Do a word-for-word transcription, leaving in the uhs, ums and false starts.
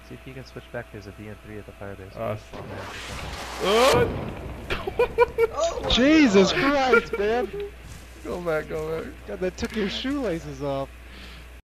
See if you can switch back. There's a D N three at the firebase. Uh, Oh, oh! Jesus Christ, man! Go back, go back. God, that took your shoelaces off.